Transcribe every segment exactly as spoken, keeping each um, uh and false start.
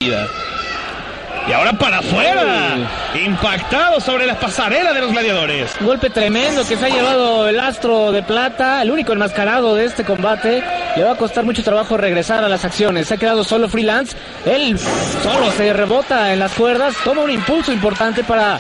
Y ahora para afuera, impactado sobre las pasarelas de los gladiadores. Un golpe tremendo que se ha llevado el Astro de Plata, el único enmascarado de este combate. Le va a costar mucho trabajo regresar a las acciones. Se ha quedado solo Freelance. Él solo se rebota en las cuerdas, toma un impulso importante para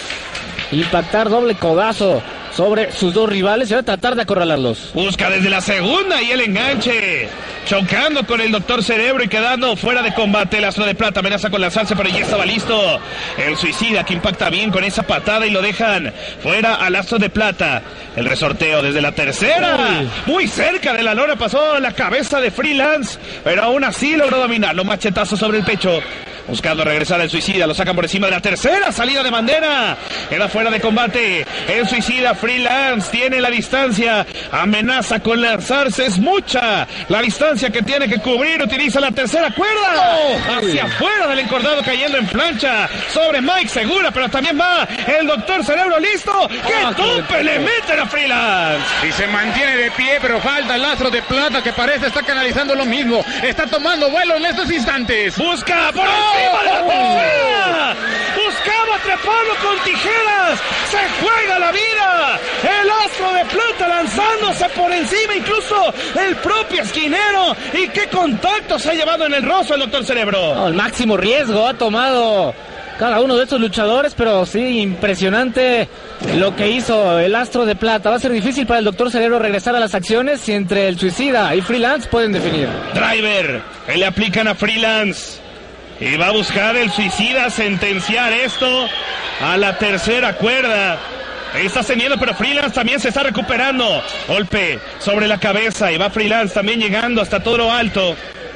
impactar doble codazo sobre sus dos rivales y va a tratar de acorralarlos. Busca desde la segunda y el enganche, chocando con el Doctor Cerebro y quedando fuera de combate. El Astro de Plata amenaza con lanzarse, pero ya estaba listo el Suicida, que impacta bien con esa patada y lo dejan fuera al Astro de Plata. El resorteo desde la tercera, Uy. muy cerca de la lona, pasó la cabeza de Freelance, pero aún así logró dominarlo. Machetazo sobre el pecho, buscando regresar al Suicida, lo sacan por encima de la tercera, salida de bandera, queda fuera de combate. El Suicida, Freelance tiene la distancia, amenaza con lanzarse, es mucha la distancia que tiene que cubrir, utiliza la tercera cuerda, oh, hacia afuera del encordado, cayendo en plancha sobre Mike Segura, pero también va el Doctor Cerebro, listo, que oh, tope le meten a Freelance. Y se mantiene de pie, pero falta el Astro de Plata, que parece estar canalizando lo mismo, está tomando vuelo en estos instantes. Busca por encima de la tercera, buscaba atraparlo con tijeras, se juega la vida, el Astro de Plata lanzándose por encima, incluso el propio esquinero, y qué contacto se ha llevado en el rostro el Doctor Cerebro. No, el máximo riesgo ha tomado cada uno de estos luchadores, pero sí, impresionante lo que hizo el Astro de Plata. Va a ser difícil para el Doctor Cerebro regresar a las acciones y entre el Suicida y Freelance pueden definir. Driver, que le aplican a Freelance. Y va a buscar el Suicida sentenciar esto a la tercera cuerda. Está teniendo, pero Freelance también se está recuperando. Golpe sobre la cabeza y va Freelance también llegando hasta todo lo alto.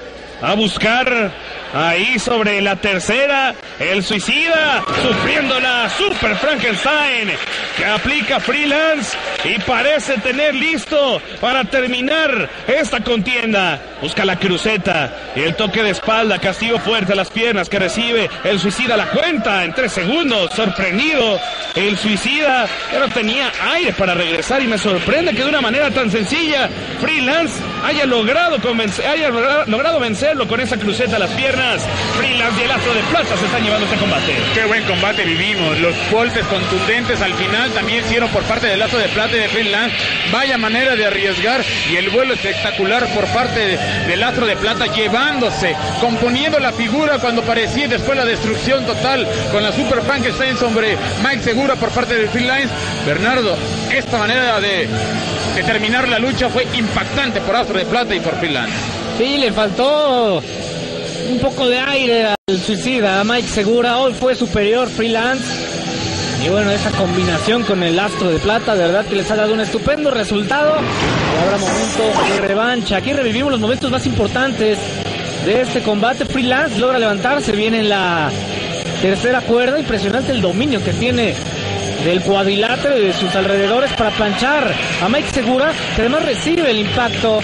A buscar ahí sobre la tercera, el Suicida sufriendo la Super Frankenstein que aplica Freelance y parece tener listo para terminar esta contienda. Busca la cruceta y el toque de espalda, castigo fuerte a las piernas que recibe el Suicida, la cuenta en tres segundos, sorprendido el Suicida, ya no tenía aire para regresar y me sorprende que de una manera tan sencilla Freelance haya logrado convencer, haya logrado vencerlo con esa cruceta a las piernas. Freelance y el Astro de Plata se están llevando este combate. Qué buen combate vivimos, los golpes contundentes al final también hicieron por parte del Astro de Plata y de Freelance. Vaya manera de arriesgar y el vuelo espectacular por parte de, del Astro de Plata, llevándose, componiendo la figura cuando parecía después la destrucción total con la Super Frankenstein sobre Mike Segura por parte de Freelance. Bernardo, esta manera de, de terminar la lucha fue impactante por Astro de Plata y por Freelance. Sí, le faltó un poco de aire al Suicida, a Mike Segura. Hoy fue superior Freelance. Y bueno, esa combinación con el Astro de Plata, de verdad que les ha dado un estupendo resultado. Y habrá momento de revancha. Aquí revivimos los momentos más importantes de este combate. Freelance logra levantarse bien en la tercera cuerda. Impresionante el dominio que tiene del cuadrilátero y de sus alrededores para planchar a Mike Segura, que además recibe el impacto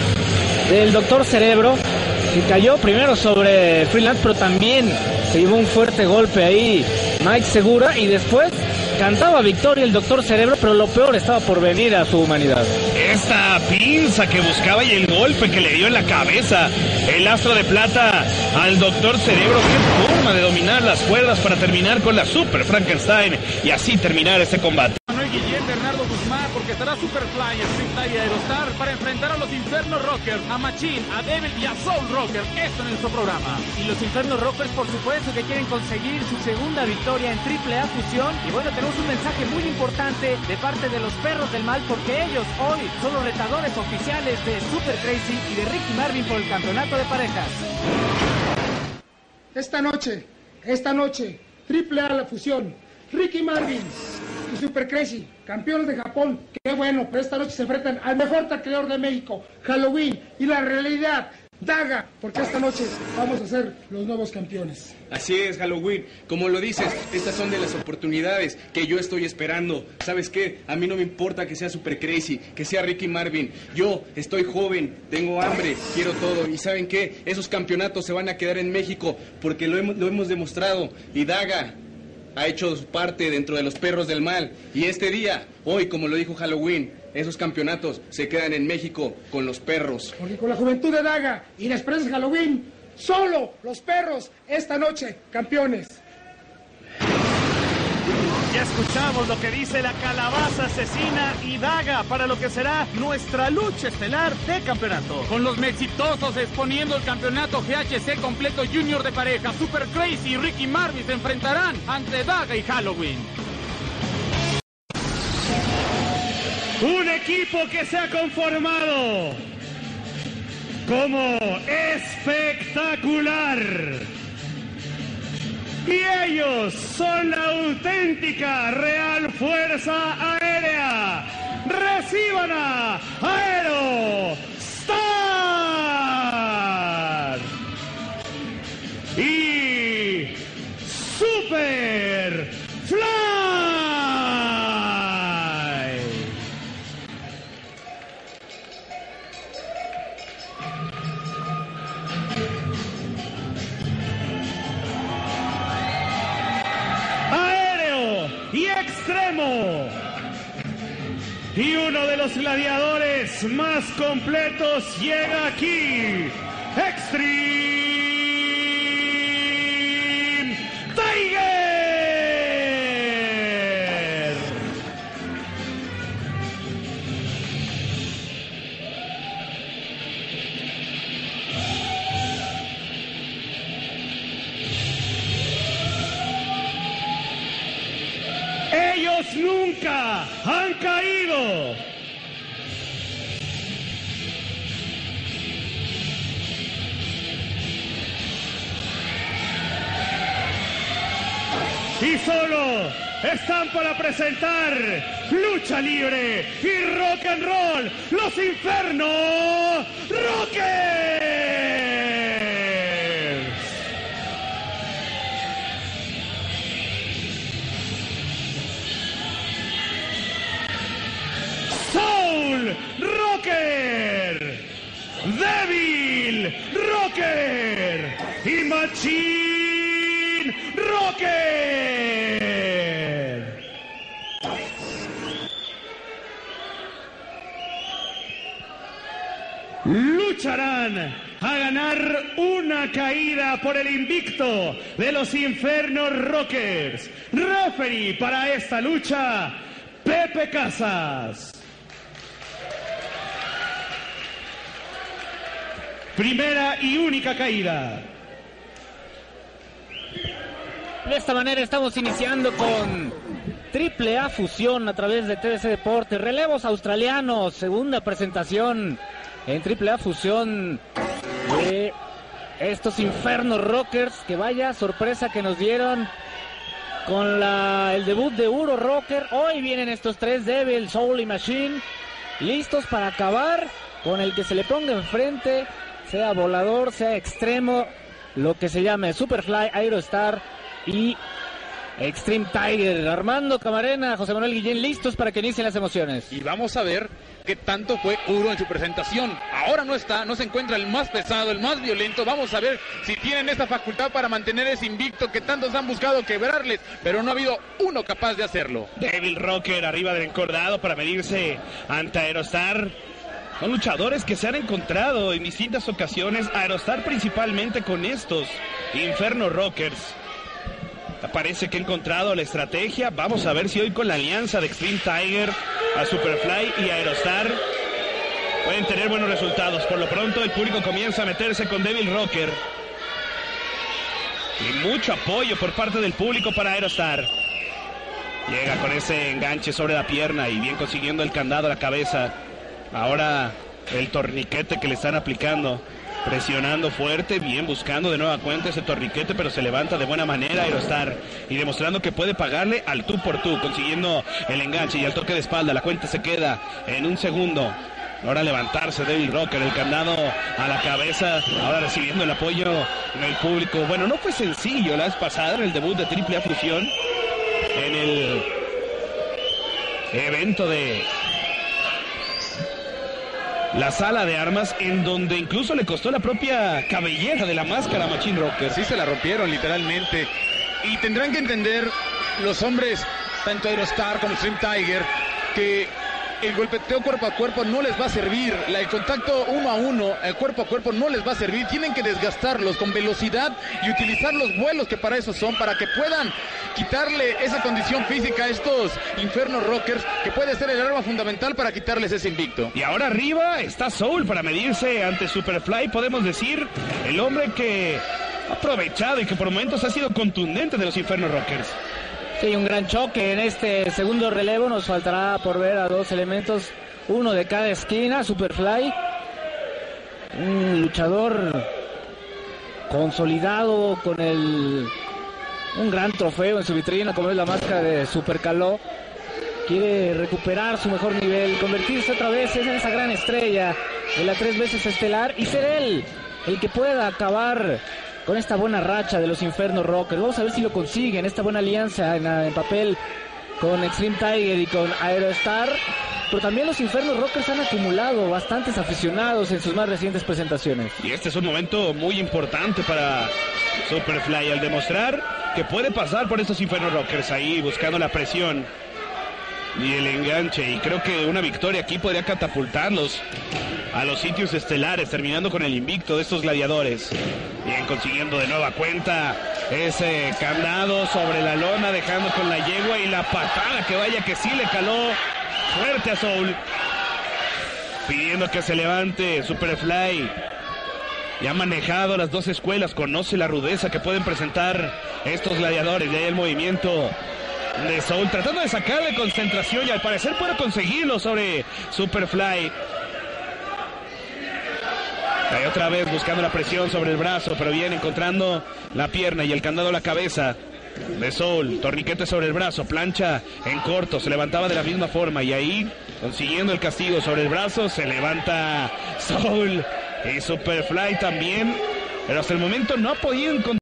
del Doctor Cerebro, que cayó primero sobre Freelance, pero también se llevó un fuerte golpe ahí Mike Segura, y después cantaba victoria el Doctor Cerebro, pero lo peor estaba por venir a su humanidad. Esta pinza que buscaba y el golpe que le dio en la cabeza el Astro de Plata al Doctor Cerebro. Qué forma de dominar las cuerdas para terminar con la Super Frankenstein y así terminar este combate. Guillén, Bernardo Guzmán, porque estará Superfly, Street y Aerostar para enfrentar a los Infernos Rockers, a Machine, a Devil y a Soul Rocker. Esto en nuestro programa. Y los Infernos Rockers, por supuesto, que quieren conseguir su segunda victoria en Triple A Fusión. Y bueno, tenemos un mensaje muy importante de parte de los Perros del Mal, porque ellos hoy son los retadores oficiales de Super Crazy y de Ricky Marvin por el campeonato de parejas. Esta noche, esta noche, Triple A la Fusión, Ricky Marvin y Super Crazy, campeones de Japón. Qué bueno, pero esta noche se enfrentan al mejor tacleador de México, Halloween, y la realidad, Daga, porque esta noche vamos a ser los nuevos campeones. Así es, Halloween, como lo dices, estas son de las oportunidades que yo estoy esperando. ¿Sabes qué? A mí no me importa que sea Super Crazy, que sea Ricky Marvin. Yo estoy joven, tengo hambre, quiero todo. ¿Y saben qué? Esos campeonatos se van a quedar en México porque lo hemos, lo hemos demostrado. Y Daga ha hecho su parte dentro de los Perros del Mal. Y este día, hoy, como lo dijo Halloween, esos campeonatos se quedan en México con los perros. Porque con la juventud de Daga y la experiencia de Halloween, Solo los perros esta noche, campeones. Ya escuchamos lo que dice la calabaza asesina y daga para lo que será nuestra lucha estelar de campeonato. Con los exitosos exponiendo el campeonato G H C completo junior de pareja, Super Crazy y Ricky Marvin se enfrentarán ante Daga y Halloween. Un equipo que se ha conformado como espectacular. Y ellos son la auténtica Real Fuerza Aérea. ¡Reciban a Aerostar! Y Super Fly. Y extremo, y uno de los gladiadores más completos llega aquí, Extreme Tiger. Ellos nunca han caído. Y solo están para presentar lucha libre y rock and roll, los Inferno Rockers. Soul Rocker, Devil Rocker y Machine Rocker. Lucharán a ganar una caída por el invicto de los Inferno Rockers. Referee para esta lucha, Pepe Casas. Primera y única caída. De esta manera estamos iniciando con Triple A Fusión a través de T V C Deportes. Relevos australianos, segunda presentación en Triple A Fusión de estos Inferno Rockers. Que vaya sorpresa que nos dieron con la, el debut de Uro Rocker. Hoy vienen estos tres, Devil, Soul y Machine, listos para acabar con el que se le ponga enfrente, sea volador, sea extremo, lo que se llame Superfly, Aerostar y Extreme Tiger. Armando Camarena, José Manuel Guillén, listos para que inicien las emociones. Y vamos a ver qué tanto fue Uro en su presentación. Ahora no está, no se encuentra el más pesado, el más violento. Vamos a ver si tienen esta facultad para mantener ese invicto que tantos han buscado quebrarles, pero no ha habido uno capaz de hacerlo. Devil Rocker arriba del encordado para medirse ante Aerostar. Son luchadores que se han encontrado en distintas ocasiones, Aerostar principalmente con estos Inferno Rockers. Parece que ha encontrado la estrategia. Vamos a ver si hoy con la alianza de Extreme Tiger, a Superfly y Aerostar pueden tener buenos resultados. Por lo pronto el público comienza a meterse con Devil Rocker. Y mucho apoyo por parte del público para Aerostar. Llega con ese enganche sobre la pierna y bien consiguiendo el candado a la cabeza. Ahora el torniquete que le están aplicando, presionando fuerte, bien buscando de nueva cuenta ese torniquete, pero se levanta de buena manera Aerostar y demostrando que puede pagarle al tú por tú, consiguiendo el enganche y el toque de espalda. La cuenta se queda en un segundo. Ahora levantarse Devil Rocker, el candado a la cabeza, ahora recibiendo el apoyo del público. Bueno, no fue sencillo la vez pasada en el debut de Triple A Fusión, en el evento de la sala de armas, en donde incluso le costó la propia cabellera de la máscara a Machine Rocker. Sí, se la rompieron literalmente. Y tendrán que entender los hombres, tanto Aerostar como Extreme Tiger, que el golpeteo cuerpo a cuerpo no les va a servir, la, el contacto uno a uno, el cuerpo a cuerpo no les va a servir, tienen que desgastarlos con velocidad y utilizar los vuelos que para eso son, para que puedan quitarle esa condición física a estos Inferno Rockers, que puede ser el arma fundamental para quitarles ese invicto. Y ahora arriba está Soul para medirse ante Superfly, podemos decir, el hombre que ha aprovechado y que por momentos ha sido contundente de los Inferno Rockers. Sí, un gran choque en este segundo relevo. Nos faltará por ver a dos elementos, uno de cada esquina. Superfly, un luchador consolidado con el un gran trofeo en su vitrina como es la máscara de Super Caló. Quiere recuperar su mejor nivel, convertirse otra vez en esa gran estrella de la tres veces estelar y ser él el que pueda acabar con esta buena racha de los Inferno Rockers. Vamos a ver si lo consiguen, esta buena alianza en, en papel con Extreme Tiger y con Aerostar. Pero también los Inferno Rockers han acumulado bastantes aficionados en sus más recientes presentaciones. Y este es un momento muy importante para Superfly al demostrar que puede pasar por estos Inferno Rockers ahí buscando la presión y el enganche. Y creo que una victoria aquí podría catapultarlos a los sitios estelares, terminando con el invicto de estos gladiadores. Bien, consiguiendo de nueva cuenta ese candado sobre la lona, dejando con la yegua y la patada que vaya que sí le caló fuerte a Soul. Pidiendo que se levante Superfly. Ya ha manejado las dos escuelas, conoce la rudeza que pueden presentar estos gladiadores. Y ahí el movimiento de Soul tratando de sacarle concentración y al parecer puede conseguirlo sobre Superfly. Ahí otra vez buscando la presión sobre el brazo, pero bien encontrando la pierna y el candado a la cabeza de Soul. Torniquete sobre el brazo, plancha en corto, se levantaba de la misma forma y ahí consiguiendo el castigo sobre el brazo, se levanta Soul y Superfly también, pero hasta el momento no ha podido encontrar